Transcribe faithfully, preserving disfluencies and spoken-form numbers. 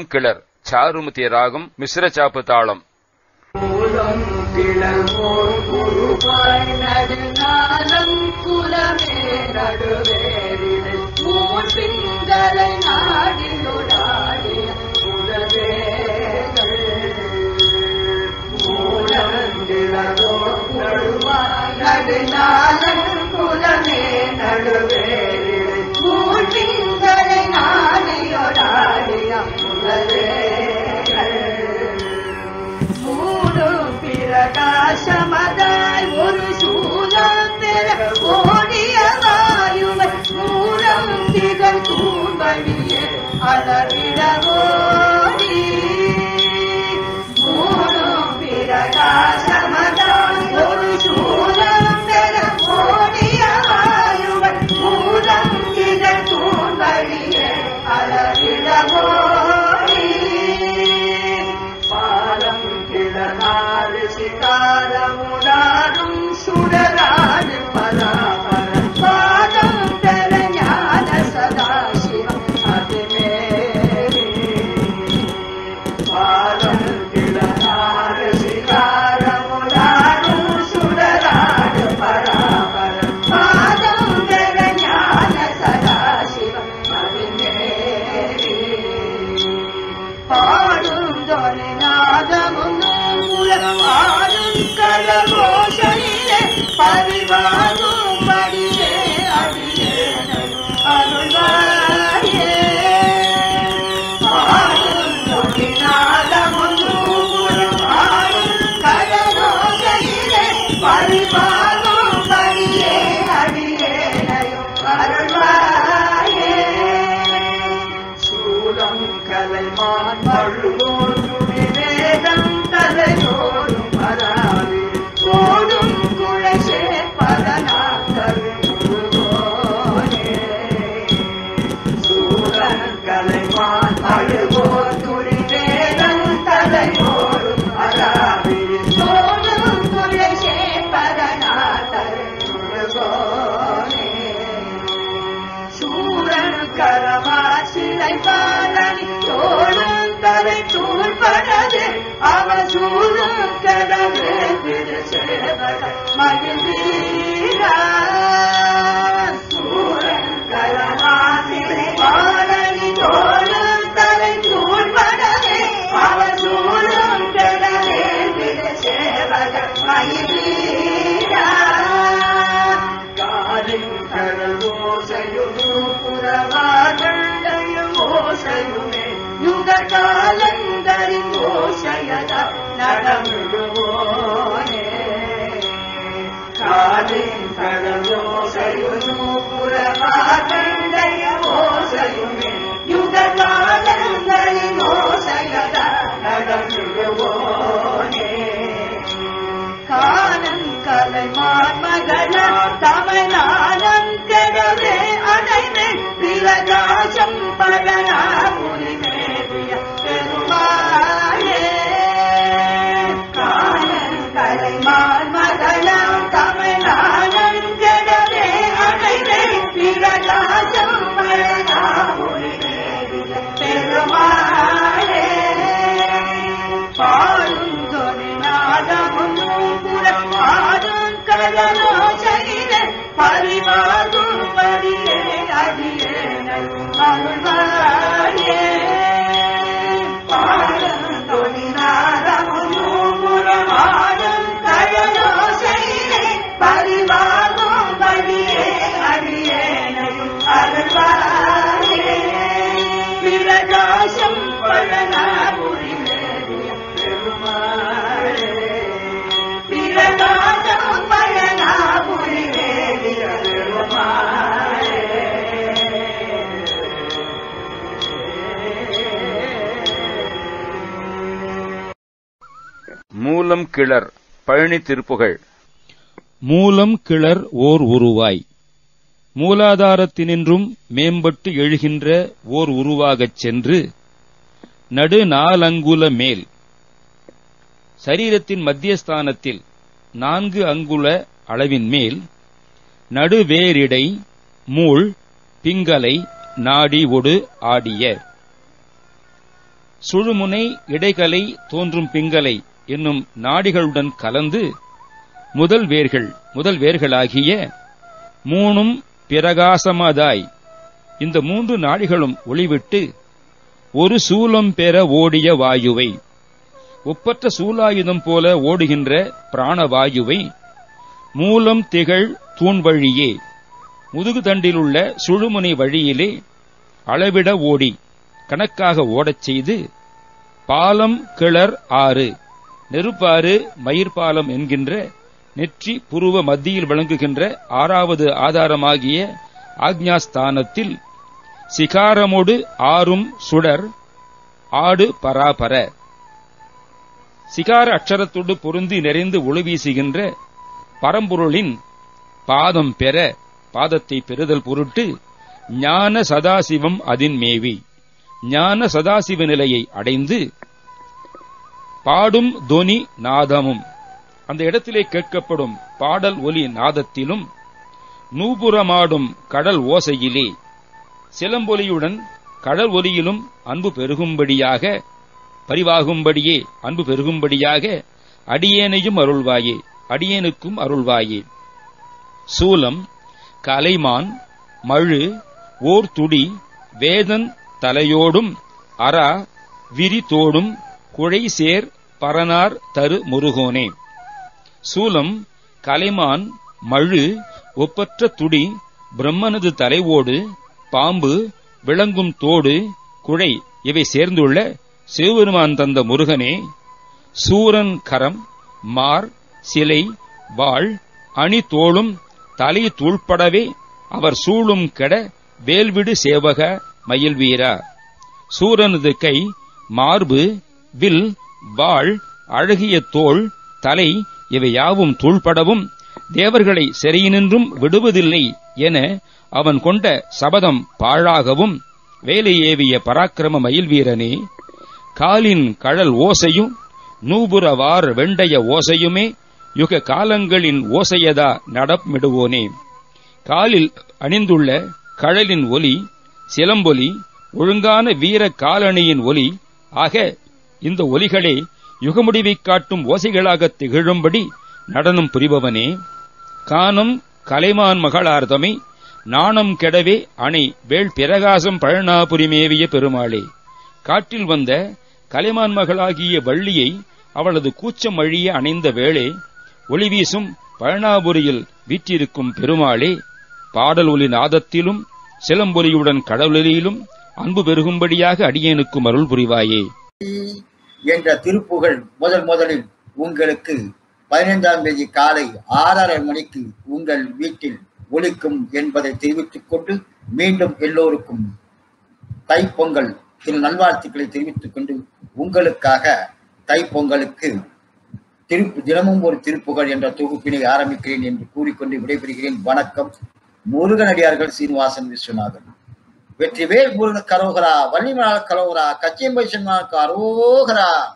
மூலம் கிளர் சாருமதி ராகம் மிஸ்ர சாப்பு தாளம். மூலம் கிளர்வோர் குருவாய் நடுநாளம் குலமே நடுவேரில் மூர் பிங்களை நாடியுடாடிய குலவேகள் மூலம் கிளர்வோர் குருவாய் நடுநாளம் குலமே நடுவேரில் மூர் பிங்களை நாடியுடாடிய குலவேகள் பிரகாசமதாய் ஒரு சூலம் பெற ஓடிய வாயுவை மூலம் திகழ் கூம்படியே அளவிட ஓடி மூலம் பிரகாசமதாய் ஒரு சூலம் பெற ஓடிய வாயுவை மூலம் திகழ் கூம்படியே அளவிட ஓடி பாலம் கிளனாறு சிகாரமுடாரும் சுடராடு பராபர பாதம் பெற ஞான சதாசிவம் அதுவே பாலம் கிளனாறு சிகாரமுடாரும் சுடராடு பராபர பாதம் பெற ஞான சதாசிவம் அதுவே பாடும் நாதமும் ஆடும் கலகோஷனிலே பரிவாகும் படியே அடியே அருள்வாயே பாடும் நாதமும் ஆடும் கலகோஷனிலே பரிவாகும் படியே அடியே அருள்வாயே சூலம் கலைமான் மழுவோர் வேதம் தலையோடும் பராவி ஓடும் குழைசே பரநாதோனே சூரன் கலைமான் மழுவோர் துணி வேதம் தலையோடும் பராவி ஓடும் குழைசே பரநாதோனே சூரன் கரமா சிலை பாலனி தோளும் தலை தூள்படது அவ சூழும் கடவே திரு சேவக மகிழ்ந்தீரா சூரன் கரமா சிலை பாலனி தோளும் தலை தூள்படது அவ சூழும் கடவே திரு சேவக மகிழ்ந்தீரா காலின் கடலோசையுடு புறவாதண்டையும் ஓசையுமே யுக காலந்தரின் ஓசையத நடமிடுவோனே காலின் கடலோசையுடு புறவாதண்டையும் ஓசையுமே யுக காலந்தரின் ஓசையத நடமிடுவோனே காலம் கலைமான் மகள தமிழானம் கெடவே அடைவே பிரகாசம் பழனா புரிமேவிய பெருமாளே காலம் கலைமான் மகள தமிழானம் கெடவே அடைவே பிரகாசம் பழனா புரிமேவிய பெருமாளே பாடும் நாதமும் புறமாடும் கலலோசையிலே பரிவாகும் படியே அடியே அருள்வாயே பாடும் நாதமும் புறமாடும் கலலோசையிலே பரிவாகும் படியே அடியே அருள்வாயே பிரகாசம் பழனா புரிமே பெருமாளே பிரகாசம் பழனா புரிமே பெருமாளே மூலம் கிளர் பழனி திருப்புகழ். மூலம் கிளர் ஓர் உருவாய் மூலாதாரத்தினின்றும் மேம்பட்டு எழுகின்ற ஓர் உருவாகச் சென்று நடு நாலங்குல மேல் சரீரத்தின் மத்தியஸ்தானத்தில் நான்கு அங்குல அளவின் மேல் நடுவேரிடை மூள் பிங்கலை நாடி ஒடு ஆடிய சுழுமுனை இடைகலை தோன்றும் பிங்கலை என்னும் நாடிகளுடன் கலந்து முதல் வேர்கள் முதல் வேர்களாகிய மூணும் பிரகாசமதாய் இந்த மூன்று நாடிகளும் ஒளிவிட்டு ஒரு சூலம் பெற ஓடிய வாயுவை ஒப்பற்ற சூலாயுதம் போல ஓடுகின்ற பிராணவாயுவை மூலம் திகழ் தூண் வழியே முதுகு தண்டிலுள்ள சுழுமுனை வழியிலே அளவிட ஓடி கணக்காக ஓடச் செய்து பாலம் கிளர் ஆறு நெருப்பாறு மயிர்பாலம் என்கின்ற நெற்றி புருவ மத்தியில் விளங்குகின்ற ஆறாவது ஆதாரமாகிய ஆக்ஞாஸ்தானத்தில் சிகாரமோடு ஆறும் சுடர் ஆடு பராபர சிகார அக்ஷரத்தோடு பொருந்தி நிறைந்து ஒளி வீசுகின்ற பரம்பொருளின் பாதம் பெற பாதத்தை பெறுதல் பொருட்டு ஞான சதாசிவம் அதின் மேவி ஞான சதாசிவ நிலையை அடைந்து பாடும் தொனி நாதமும் அந்த இடத்திலே கேட்கப்படும் பாடல் ஒலி நாதத்திலும் நூபுரமாடும் கடல் ஓசையிலே சிலம்பொலியுடன் கடல் ஒலியிலும் அன்பு பெருகும்படியாக பரிவாகும்படியே அன்பு பெருகும்படியாக அடியேனையும் அருள்வாயே அடியேனுக்கும் அருள்வாயே. சூலம் கலைமான் மழு ஓர் துடி வேதன் தலையோடும் அரா விரி தோடும் குழை சேர் பரனார் தரு முருகோனே. சூலம் கலைமான் மழு ஒப்பற்ற துடி பிரம்மனது தலைவோடு பாம்பு விளங்கும் தோடு குழை இவை சேர்ந்துள்ள சிவபெருமான் தந்த முருகனே. சூரன் கரம் மார் சிலை வாழ் அணி தோளும் தலை தூள்படவே அவர் சூழும் கெட வேல்விடு சேவக மயில் வீரா. சூரனது கை மார்பு வில் வாழ் அழகிய தோள் தலை இவை யாவும் தூள்படவும் தேவர்களை சிறையினின்றும் விடுவதில்லை என அவன் கொண்ட சபதம் பாழாகவும் வேலை ஏவிய பராக்கிரம மயில் வீரனே. காலின் கழல் ஓசையும் நூபுரவார் வெண்டைய ஓசையுமே யுக காலங்களின் ஓசையதா நடமிடுவோனே. காலில் அணிந்துள்ள கழலின் ஒலி சிலம்பொலி ஒழுங்கான வீர காலணியின் ஒலி ஆக இந்த ஒலிகளே யுகமுடிவைக் காட்டும் ஓசைகளாக திகழும்படி நடனம் புரிபவனே. கானம் கலைமான் மகளார்தமை நாணம் கெடவே அணை வேள் பிரகாசம் பழனாபுரி மேவிய பெருமாளே. காட்டில் வந்த கலைமான் மகளாகிய வள்ளியை அவளது கூச்சம் அழிய அணைந்த வேளே ஒளி வீசும் பழனாபுரியில் வீற்றிருக்கும் பெருமாளே. பாடல் ஒலி நாதத்திலும் சிலம்பொலியுடன் கடவுளிலும் அன்பு பெருகும்படியாக அடியேனுக்கும் அருள் புரிவாயே என்ற திருப்புகழ் முதல் முதலில் உங்களுக்கு பதினைந்தாம் தேதி காலை ஆறரை மணிக்கு உங்கள் வீட்டில் ஒலிக்கும் என்பதை தெரிவித்துக் கொண்டு மீண்டும் எல்லோருக்கும் தைப்பொங்கல் திரு நல்வாழ்த்துக்களை தெரிவித்துக் கொண்டு உங்களுக்காக தைப்பொங்கலுக்கு திரு தினமும் ஒரு திருப்புகழ் என்ற தொகுப்பினை ஆரம்பிக்கிறேன் என்று கூறிக்கொண்டு விடைபெறுகிறேன். வணக்கம். முருகனடியார்கள் சீனிவாசன் விஸ்வநாதன். வெற்றிவேல் முருகன் கரோகரா, வள்ளிமலால் கரோகரா, கச்சியம்பை சென்மார்க்கு அரோகரா.